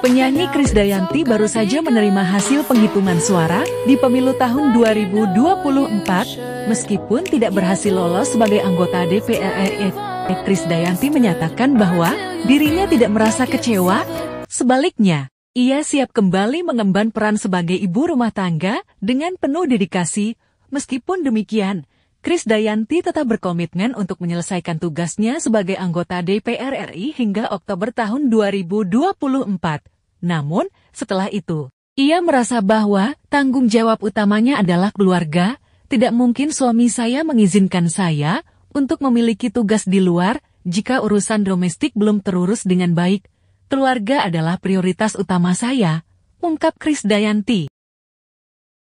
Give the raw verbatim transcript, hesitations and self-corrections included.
Penyanyi Krisdayanti baru saja menerima hasil penghitungan suara di pemilu tahun dua ribu dua puluh empat. Meskipun tidak berhasil lolos sebagai anggota D P R R I, Krisdayanti menyatakan bahwa dirinya tidak merasa kecewa. Sebaliknya, ia siap kembali mengemban peran sebagai ibu rumah tangga dengan penuh dedikasi. Meskipun demikian, Krisdayanti tetap berkomitmen untuk menyelesaikan tugasnya sebagai anggota D P R R I hingga Oktober tahun dua ribu dua puluh empat. Namun, setelah itu, ia merasa bahwa tanggung jawab utamanya adalah keluarga. Tidak mungkin suami saya mengizinkan saya untuk memiliki tugas di luar jika urusan domestik belum terurus dengan baik. Keluarga adalah prioritas utama saya, ungkap Krisdayanti.